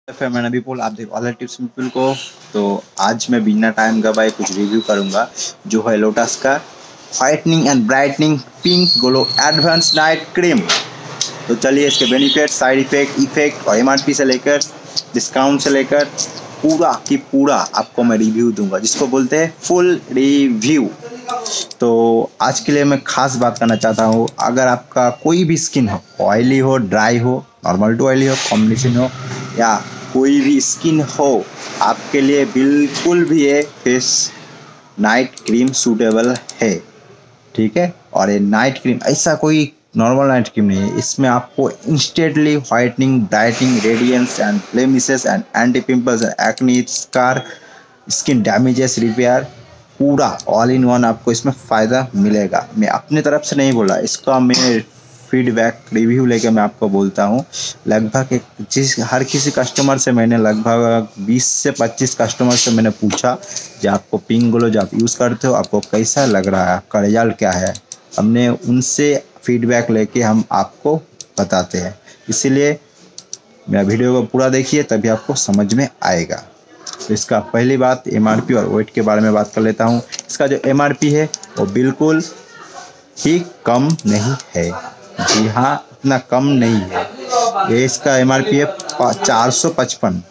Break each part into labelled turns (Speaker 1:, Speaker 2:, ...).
Speaker 1: फिर मैंने अभी बोला आप देखो ऑल टिप्स पीपल को। तो आज मैं बिना टाइम का भाई कुछ रिव्यू करूंगा जो है लोटस का whitening and brightening pink glow advance night cream. तो चलिए इसके बेनिफिट, साइड इफेक्ट और एमआरपी से लेकर डिस्काउंट से लेकर पूरा की पूरा आपको मैं रिव्यू दूंगा, जिसको बोलते हैं फुल रिव्यू। तो आज के लिए मैं खास बात करना चाहता हूँ, अगर आपका कोई भी स्किन हो, ऑयली हो, ड्राई हो, नॉर्मल टू ऑयली हो, कॉम्बिनेशन हो, या कोई भी स्किन हो, आपके लिए बिल्कुल भी ये फेस नाइट क्रीम सूटेबल है। ठीक है। और ये नाइट क्रीम ऐसा कोई नॉर्मल नाइट क्रीम नहीं है, इसमें आपको instantly whitening, brightening, radiance and blemishes and anti pimples and acne scar, skin damages repair, पूरा ऑल इन वन आपको इसमें फ़ायदा मिलेगा। मैं अपने तरफ से नहीं बोला, इसका मैं फीडबैक रिव्यू लेके मैं आपको बोलता हूँ। लगभग हर किसी कस्टमर से मैंने लगभग 20 से 25 कस्टमर से मैंने पूछा कि आपको पिंक ग्लो जो आप यूज़ करते हो आपको कैसा लग रहा है, आपका रिजल्ट क्या है। हमने उनसे फीडबैक लेके हम आपको बताते हैं, इसीलिए मेरा वीडियो को पूरा देखिए तभी आपको समझ में आएगा। तो इसका पहली बात एमआरपी और वेट के बारे में बात कर लेता हूँ। इसका जो एमआरपी है वो बिल्कुल ही कम नहीं है। जी हाँ, इतना कम नहीं है। ये इसका एमआरपी है 455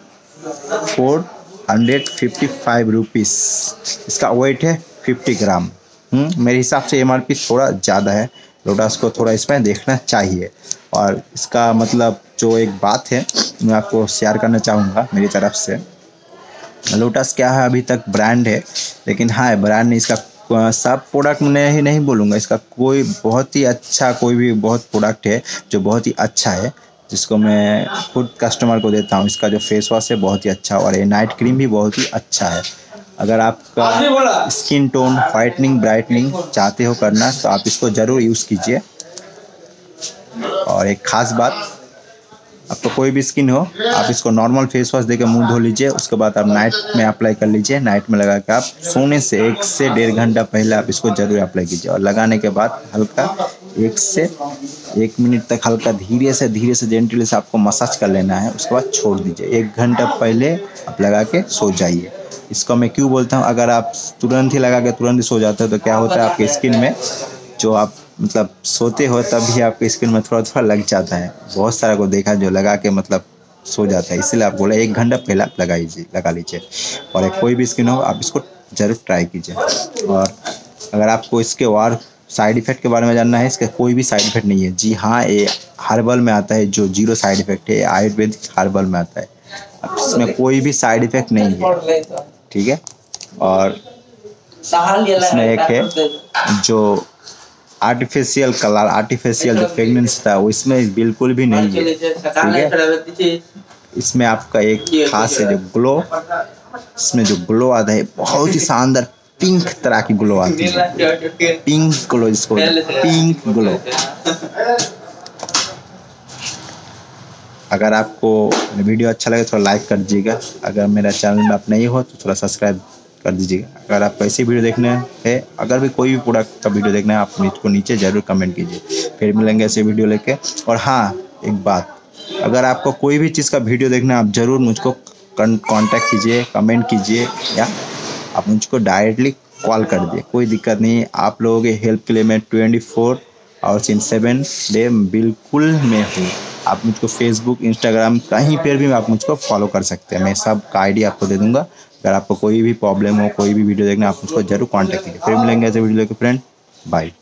Speaker 1: 455 रुपीज़। इसका वेट है 50 ग्राम। मेरे हिसाब से एमआरपी थोड़ा ज़्यादा है, लोटस को थोड़ा इसमें देखना चाहिए। और इसका मतलब जो एक बात है मैं आपको शेयर करना चाहूँगा मेरी तरफ से। लोटस क्या है, अभी तक ब्रांड है, लेकिन हाँ ब्रांड नहीं, इसका सब प्रोडक्ट मैं ही नहीं बोलूँगा, इसका कोई बहुत ही अच्छा, कोई भी बहुत प्रोडक्ट है जो बहुत ही अच्छा है, जिसको मैं खुद कस्टमर को देता हूँ। इसका जो फेस वॉश है बहुत ही अच्छा, और ये नाइट क्रीम भी बहुत ही अच्छा है। अगर आपका स्किन टोन व्हाइटनिंग, ब्राइटनिंग चाहते हो करना तो आप इसको ज़रूर यूज़ कीजिए। और एक ख़ास बात, आपको कोई भी स्किन हो, आप इसको नॉर्मल फेस वॉश देकर मुंह धो लीजिए, उसके बाद आप नाइट में अप्लाई कर लीजिए। नाइट में लगा के आप सोने से 1 से 1.5 घंटा पहले आप इसको ज़रूर अप्लाई कीजिए, और लगाने के बाद हल्का 1 से 1 मिनट तक हल्का धीरे से जेंटली से आपको मसाज कर लेना है। उसके बाद छोड़ दीजिए, 1 घंटा पहले आप लगा के सो जाइए। इसको मैं क्यों बोलता हूँ, अगर आप तुरंत ही लगा के तुरंत ही सो जाते हो तो क्या होता है, आपके स्किन में जो आप मतलब सोते हो तभी आपके स्किन में थोड़ा लग जाता है। बहुत सारा को देखा जो लगा के मतलब सो जाता है, इसीलिए आप बोला 1 घंटा पहले आप लगा लीजिए। और एक कोई भी स्किन हो आप इसको ज़रूर ट्राई कीजिए। और अगर आपको इसके और साइड इफ़ेक्ट के बारे में जानना है, इसका कोई भी साइड इफ़ेक्ट नहीं है। जी हाँ, ये हर्बल में आता है, जो 0 साइड इफ़ेक्ट है, आयुर्वेदिक हर्बल में आता है। इसमें कोई भी साइड इफ़ेक्ट नहीं है। ठीक है। और इसमें एक है जो आर्टिफिशियल कलर, आर्टिफिशियल जो फ्रेगनेंस था वो इसमें बिल्कुल भी नहीं है। ठीक है। इसमें आपका एक खास है जो ग्लो, इसमें जो ग्लो आता है बहुत ही शानदार पिंक तरह की ग्लो आती है, पिंक ग्लो, जिसको पिंक ग्लो। अगर आपको वीडियो अच्छा लगे तो लाइक कर दीजिएगा, अगर मेरा चैनल में आप नहीं हो तो थोड़ा सब्सक्राइब कर दीजिएगा। अगर आपको ऐसी वीडियो देखना है, अगर भी कोई भी प्रोडक्ट का वीडियो देखना है, आप मुझको नीचे ज़रूर कमेंट कीजिए, फिर मिलेंगे ऐसे वीडियो लेके। और हाँ एक बात, अगर आपको कोई भी चीज़ का वीडियो देखना है आप ज़रूर मुझको कांटेक्ट कीजिए, कमेंट कीजिए, या आप मुझको डायरेक्टली कॉल कर दिए, कोई दिक्कत नहीं। आप लोगों के हेल्प के लिए मैं 24 आवर्स इन 7 डे बिल्कुल में हूँ। आप मुझको फेसबुक, इंस्टाग्राम कहीं पर भी आप मुझको फॉलो कर सकते हैं, मैं सब का आईडी आपको दे दूँगा। अगर आपको कोई भी प्रॉब्लम हो, कोई भी वीडियो देखना, आप मुझको जरूर कांटेक्ट कीजिए। फिर मिलेंगे ऐसे वीडियो के फ्रेंड, बाय।